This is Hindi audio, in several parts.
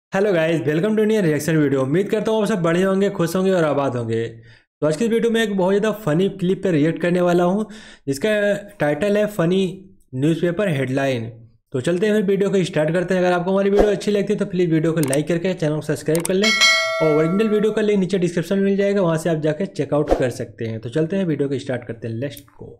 Hello guys, welcome to new reaction video. उम्मीद करता हूँ आप सब बढ़िया होंगे, खुश होंगे और आबाद होंगे। तो आज की वीडियो में एक बहुत ज़्यादा फनी क्लिप पर रिएक्ट करने वाला हूँ जिसका टाइटल है फनी न्यूज़पेपर हेडलाइन। तो चलते हैं फिर वीडियो को स्टार्ट करते हैं। अगर आपको हमारी वीडियो अच्छी लगती है तो प्लीज़ वीडियो को लाइक करके चैनल को सब्सक्राइब कर लें और ओरिजिनल वीडियो का लिंक नीचे डिस्क्रिप्शन में मिल जाएगा, वहाँ से आप जाकर चेकआउट कर सकते हैं। तो चलते हैं वीडियो को स्टार्ट करते हैं। Let's go.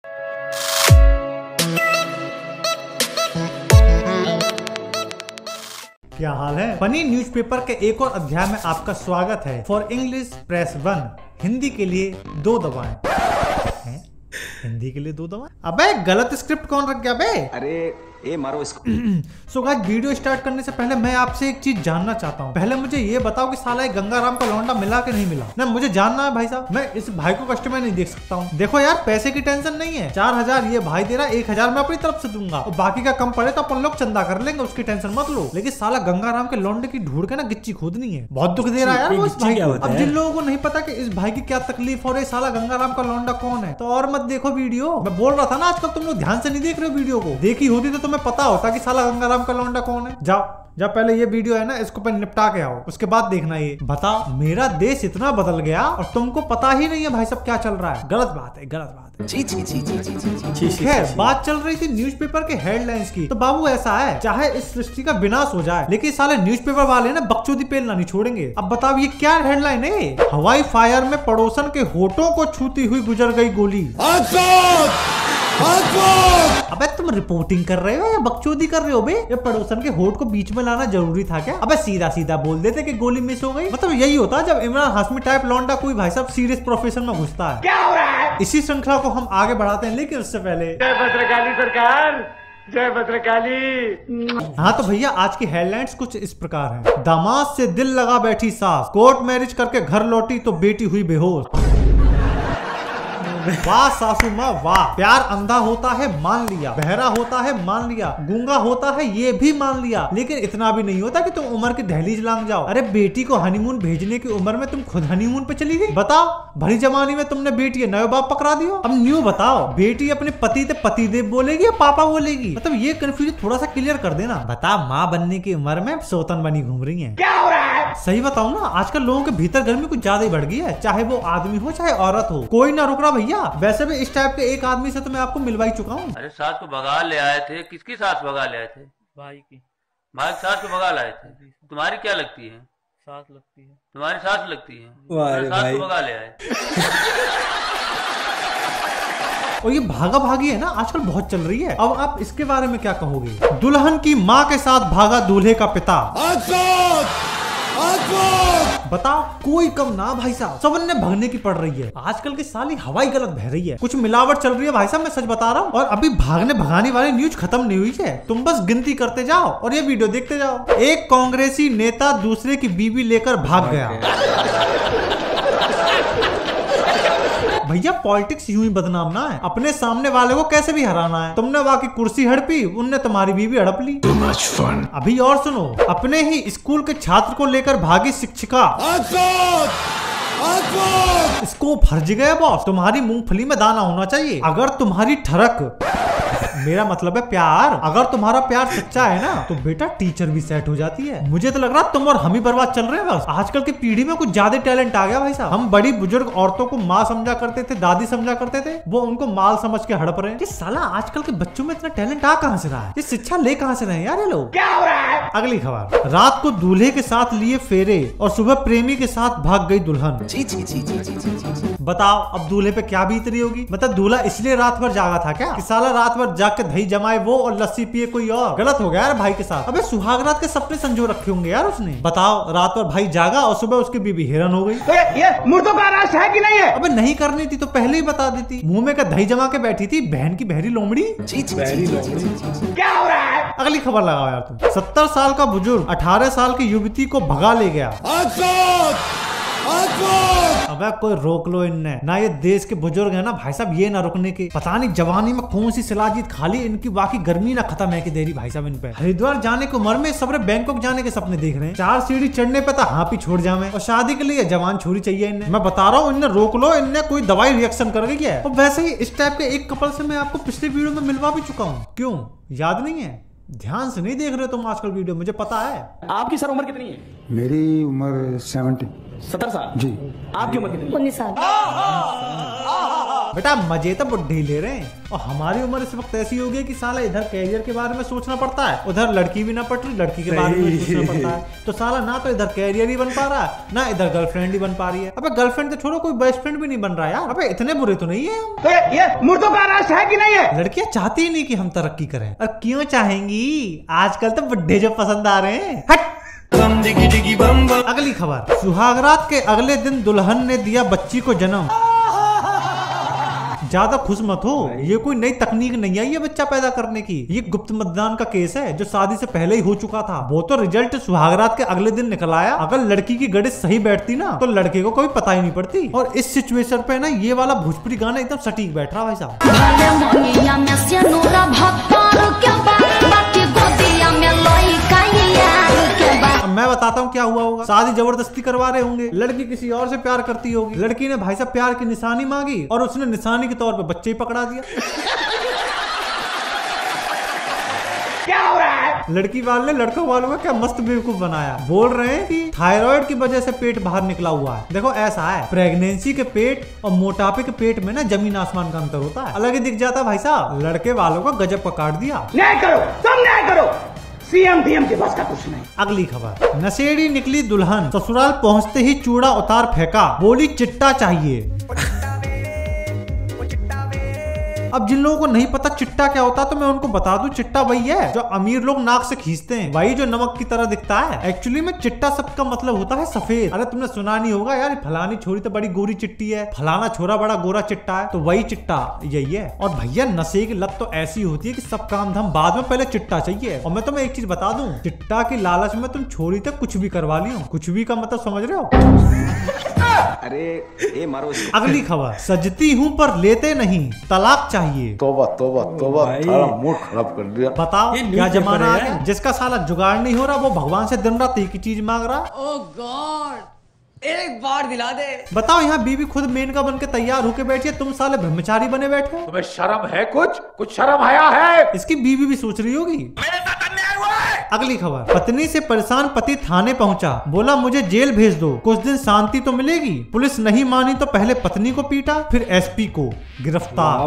क्या हाल है? फनी न्यूज़पेपर के एक और अध्याय में आपका स्वागत है। फॉर इंग्लिश प्रेस 1, हिंदी के लिए 2 दबाएं। हिंदी के लिए 2 दबाएं? अबे गलत स्क्रिप्ट कौन रख गया बे? अरे मारो इसको। सो गाइस, वीडियो स्टार्ट करने से पहले मैं आपसे एक चीज जानना चाहता हूँ। पहले मुझे ये बताओ कि साला एक गंगाराम का लौंडा मिला कि नहीं मिला। ना मुझे जानना है भाई साहब। मैं इस भाई को कस्टमर नहीं देख सकता हूँ। देखो यार, पैसे की टेंशन नहीं है। 4000 ये भाई दे रहा, 1000 मैं अपनी तरफ से दूंगा और बाकी का कम पड़े तो अपन लोग चंदा कर लेंगे, उसकी टेंशन मत लो। लेकिन साला गंगाराम के लौंडे की ढूंढ के ना गिच्ची खोदनी है। बहुत दुख दे रहा है यार वो इस भाई को। अब जिन लोगों को नहीं पता कि इस भाई की क्या तकलीफ हो रही, साला गंगाराम का लौंडा कौन है, तो और मत देखो वीडियो। मैं बोल रहा था ना, आजकल तुम लोग ध्यान से नहीं देख रहे हो वीडियो को। देखी होती तो तुम्हें पता होता कि साला गंगाराम का लौंडा कौन है। जाओ पहले ये वीडियो है ना, इसको पहले निपटा के आओ, उसके बाद देखना। ये बता, मेरा देश इतना बदल गया और तुमको पता ही नहीं है भाई सब क्या चल रहा है। गलत बात है, गलत बात है। खैर, बात चल रही थी न्यूज़पेपर के हेडलाइंस की। तो बाबू ऐसा है, चाहे इस सृष्टि का विनाश हो जाए लेकिन साले न्यूज़पेपर वाले ना बकचोदी पेलना नहीं छोड़ेंगे। अब बताओ ये क्या हेडलाइन है? हवाई फायर में पड़ोसन के होठों को छूती हुई गुजर गई गोली। अबे तुम रिपोर्टिंग कर रहे हो या बकचोदी कर रहे हो बे? ये पड़ोसन के होठ को बीच में लाना जरूरी था क्या? अबे सीधा सीधा बोल देते कि गोली मिस हो गई। मतलब यही होता जब इमरान हाशमी टाइप लौंडा कोई भाई साहब सीरियस प्रोफेशन में घुसता है। क्या हो रहा है? इसी श्रृंखला को हम आगे बढ़ाते हैं, लेकिन उससे पहले जय भद्रकाली सरकार, जय भद्रकाली। हाँ तो भैया, आज की हेडलाइंस कुछ इस प्रकार है। दामाद से दिल लगा बैठी सास, कोर्ट मैरिज करके घर लौटी तो बेटी हुई बेहोश। वाह सासू माँ वाह। प्यार अंधा होता है मान लिया, बहरा होता है मान लिया, गूंगा होता है ये भी मान लिया, लेकिन इतना भी नहीं होता कि तुम उम्र की दहलीज लांग जाओ। अरे बेटी को हनीमून भेजने की उम्र में तुम खुद हनीमून पे चली गई। बताओ, भरी जमानी में तुमने बेटी नए बाप पकड़ा दियो। अब न्यू बताओ, बेटी अपने पति से पतिदेव बोलेगी या पापा बोलेगी? मतलब ये कंफ्यूजन थोड़ा सा क्लियर कर देना। बता, माँ बनने की उम्र में सौतन बनी घूम रही है। क्या हो रहा है? सही बताऊं ना, आजकल लोगों के भीतर गर्मी कुछ ज्यादा ही बढ़ गई है, चाहे वो आदमी हो चाहे औरत हो। कोई ना रुक रहा भैया। वैसे भी इस टाइप के एक आदमी से तो मैं आपको मिलवा ही चुका हूँ। अरे सास को भगा ले आए थे। किसकी सास भगा ले आए थे? भाई की भाई की सास को भगा लाए थे। तुम्हारी क्या लगती है? सास लगती है। तुम्हारी सास लगती है? वाह सास भाई। को भगा ले आए। और ये भागा भागी है ना, आजकल बहुत चल रही है। अब आप इसके बारे में क्या कहोगे? दुल्हन की माँ के साथ भागा दूल्हे का पिता। बताओ, कोई कम ना भाई साहब, सबने भगने की पड़ रही है। आजकल की साली हवाई गलत बह रही है, कुछ मिलावट चल रही है भाई साहब, मैं सच बता रहा हूँ। और अभी भागने भगाने वाली न्यूज खत्म नहीं हुई है। तुम बस गिनती करते जाओ और ये वीडियो देखते जाओ। एक कांग्रेसी नेता दूसरे की बीवी लेकर भाग गया। भैया पॉलिटिक्स यूं ही बदनाम ना है, अपने सामने वाले को कैसे भी हराना है। तुमने वहां की कुर्सी हड़पी, उनने तुम्हारी बीवी हड़प ली। Too much fun। अभी और सुनो, अपने ही स्कूल के छात्र को लेकर भागी शिक्षिका। स्कोप फर्ज गया बॉस। तुम्हारी मूंगफली में दाना होना चाहिए। अगर तुम्हारी ठरक, मेरा मतलब है प्यार, अगर तुम्हारा प्यार सच्चा है ना तो बेटा टीचर भी सेट हो जाती है। मुझे तो लग रहा तुम और हम ही बर्बाद चल रहे हैं बस। आजकल की पीढ़ी में कुछ ज्यादा टैलेंट आ गया भाई साहब। हम बड़ी बुजुर्ग औरतों को माँ समझा करते थे, दादी समझा करते थे, वो उनको माल समझ के हड़प रहे हैं। ये साला आजकल के बच्चों में इतना टैलेंट आ कहाँ से रहा है? ये शिक्षा ले कहाँ से रहे हैं यार ये लोग? क्या हो रहा है? अगली खबर, रात को दूल्हे के साथ लिए फेरे और सुबह प्रेमी के साथ भाग गई दुल्हन। बताओ, अब दूल्हे पे क्या बीत रही होगी? मतलब दूल्हा इसलिए रात भर जागा था क्या कि साला रात भर जाग के दही जमाए वो और लस्सी पिए कोई और? गलत हो गया यार भाई के साथ। अबे सुहागरात के सपने संजो रखे होंगे यार उसने। बताओ, रात भर भाई जागा और सुबह उसकी बीबी हिरन हो गई। ये मुर्दों का राज है कि नहीं है? अबे नहीं करनी थी तो पहले ही बता देती। मुंह में का दही जमा के बैठी थी बहन की बहरी लोमड़ी। क्या हो रहा है? अगली खबर लगाओ यार तुम। 70 साल का बुजुर्ग 18 साल की युवती को भगा ले गया। अबे कोई रोक लो इनने ना। ये देश के बुजुर्ग है ना भाई साहब, ये ना रुकने के। पता नहीं जवानी में कौन सी शिलाजीत खाली इनकी, बाकी गर्मी ना खत्म है कि देरी भाई साहब इन पे। हरिद्वार जाने की उम्र में सब बैंकॉक जाने के सपने देख रहे हैं। 4 सीढ़ी चढ़ने पे तो हाँपी छोड़ जावे। और शादी के लिए जवान छोरी चाहिए इन्हें। मैं बता रहा हूँ, इन्हें रोक लो। इनने कोई दवाई रिएक्शन कर गई है। और वैसे ही इस टाइप के एक कपल से मैं आपको पिछले वीडियो में मिलवा भी चुका हूँ। क्यों याद नहीं है? ध्यान से नहीं देख रहे तुम आजकल वीडियो, मुझे पता है। आपकी सर उम्र कितनी है? मेरी उम्र 70। 70 साल जी। आपकी उम्र कितनी? 19 साल। बेटा मजे तो बुढ़े ही ले रहे हैं, और हमारी उम्र इस वक्त ऐसी हो गई कि साला इधर कैरियर के बारे में सोचना पड़ता है, उधर लड़की भी ना पट रही, लड़की के बारे में सोचना पड़ता है। तो साला ना तो इधर कैरियर ही बन पा रहा है, ना इधर गर्लफ्रेंड ही बन पा रही है। अबे गर्लफ्रेंड तो छोड़ो, कोई बेस्ट फ्रेंड भी नहीं बन रहा यार। अबे इतने बुरे तो नहीं है हम। तो ये मुर्दों का राज है कि नहीं है? लड़कियां चाहती ही नहीं कि हम तरक्की करें, और क्यों चाहेंगी? आजकल तो बुढ़े जो पसंद आ रहे हैं। हट। अगली खबर, सुहागरात के अगले दिन दुल्हन ने दिया बच्ची को जन्म। ज्यादा खुश मत हो, ये कोई नई तकनीक नहीं आई है बच्चा पैदा करने की। ये गुप्त मतदान का केस है जो शादी से पहले ही हो चुका था। वो तो रिजल्ट सुहागरात के अगले दिन निकल आया। अगर लड़की की गणित सही बैठती ना तो लड़के को कोई पता ही नहीं पड़ती। और इस सिचुएशन पे ना ये वाला भोजपुरी गाना एकदम सटीक बैठ रहा भाई साहब। मैं बताता हूँ क्या हुआ होगा। शादी जबरदस्ती करवा रहे होंगे, लड़की किसी और से प्यार करती होगी, लड़की ने भाई साहब प्यार की निशानी मांगी और उसने निशानी के तौर पे बच्चे ही पकड़ा दिया। क्या हो रहा है? लड़की वाले ने लड़कों वालों का क्या मस्त बेवकूफ बनाया। बोल रहे हैं कि थायराइड की वजह से पेट बाहर निकला हुआ है। देखो ऐसा है, प्रेगनेंसी के पेट और मोटापे के पेट में ना जमीन आसमान का अंतर होता है, अलग ही दिख जाता है भाई साहब। लड़के वालों का गजब का काट दिया। न्याय करो, तुम न्याय करो, सीएम डीएम के बस का कुछ नहीं। अगली खबर, नशेड़ी निकली दुल्हन, ससुराल पहुंचते ही चूड़ा उतार फेंका, बोली चिट्टा चाहिए। अब जिन लोगों को नहीं पता चिट्टा क्या होता है तो मैं उनको बता दूं, चिट्टा वही है जो अमीर लोग नाक से खींचते हैं, वही जो नमक की तरह दिखता है। एक्चुअली में चिट्टा शब्द का मतलब होता है सफेद। अरे तुमने सुना नहीं होगा यार, फलानी छोरी तो बड़ी गोरी चिट्टी है, फलाना छोरा बड़ा गोरा चिट्टा है, तो वही चिट्टा यही है। और भैया नशे की लत तो ऐसी होती है कि सब काम धाम बाद में, पहले चिट्टा चाहिए। और मैं तुम्हें एक चीज बता दूं, चिट्टा की लालच में तुम छोरी तक कुछ भी करवा लियो। कुछ भी का मतलब समझ रहे हो? अरे ए मारो इसको। अगली खबर, सजती हूँ पर लेते नहीं, तलाक चाहिए। तोबा तोबा तोबा, सारा मूड खराब कर दिया। बताओ ये क्या जमाना आ न्यूज़पेपर है? गया, जिसका साला जुगाड़ नहीं हो रहा वो भगवान से दिन रात एक ही चीज मांग रहा। ओह गॉड, एक बार दिला दे। बताओ यहाँ बीवी खुद मेनका बन के तैयार होके बैठी है, तुम साले ब्रह्मचारी बने बैठे हो। तुम्हें शर्म है? कुछ शर्म आया है? इसकी बीवी भी सोच रही होगी। अगली खबर, पत्नी से परेशान पति थाने पहुंचा, बोला मुझे जेल भेज दो, कुछ दिन शांति तो मिलेगी। पुलिस नहीं मानी तो पहले पत्नी को पीटा, फिर एसपी को गिरफ्तार।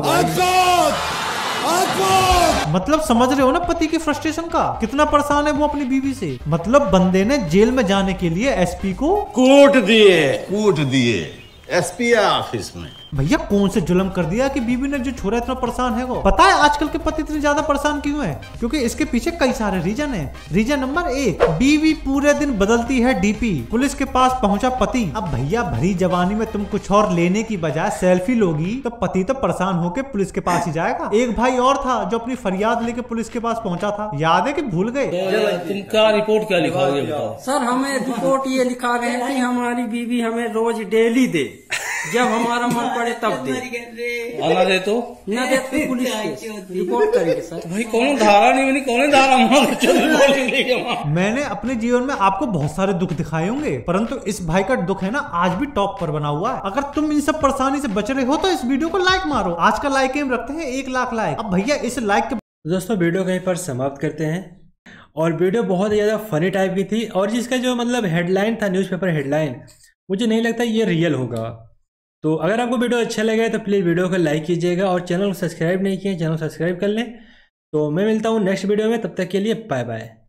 मतलब समझ रहे हो ना पति की फ्रस्ट्रेशन का, कितना परेशान है वो अपनी बीवी से। मतलब बंदे ने जेल में जाने के लिए एसपी को कूट दिए एसपी ऑफिस में। भैया कौन से जुल्म कर दिया कि बीवी ने जो छोरा इतना परेशान है वो। पता है आजकल के पति इतने ज्यादा परेशान क्यों है? क्योंकि इसके पीछे कई सारे रीजन है। रीजन नंबर 1, बीवी पूरे दिन बदलती है डीपी। पुलिस के पास पहुंचा पति। अब भैया भरी जवानी में तुम कुछ और लेने की बजाय सेल्फी लोगी तो पति तो परेशान होकर पुलिस के पास ही जाएगा। एक भाई और था जो अपनी फरियाद लेके पुलिस के पास पहुंचा था, याद है कि भूल गए? तुम क्या रिपोर्ट क्या लिखोगे बताओ? सर हमें रिपोर्ट ये लिखा गया है कि हमारी बीवी हमें रोज डेली दे, जब हमारा मन पड़े तब दे। आना दे तो न दे तो पुलिस केस रिपोर्ट करेंगे सर। भाई कौन धारा नहीं बनी, कौन धारा। मैंने अपने जीवन में आपको बहुत सारे दुख दिखाए होंगे, परंतु इस भाई का दुख है ना आज भी टॉप पर बना हुआ है। अगर तुम इन सब परेशानी से बच रहे हो तो इस वीडियो को लाइक मारो। आज का लाइक एम रखते हैं 1 लाख लाइक। अब भैया इस लाइक के दोस्तों वीडियो कहीं पर समाप्त करते हैं। और वीडियो बहुत ज़्यादा फनी टाइप की थी, और जिसका जो मतलब हेडलाइन था, न्यूज़पेपर हेडलाइन, मुझे नहीं लगता ये रियल होगा। तो अगर आपको वीडियो अच्छा लगे तो प्लीज़ वीडियो को लाइक कीजिएगा, और चैनल को सब्सक्राइब नहीं किए चैनल को सब्सक्राइब कर लें। तो मैं मिलता हूँ नेक्स्ट वीडियो में, तब तक के लिए बाय बाय।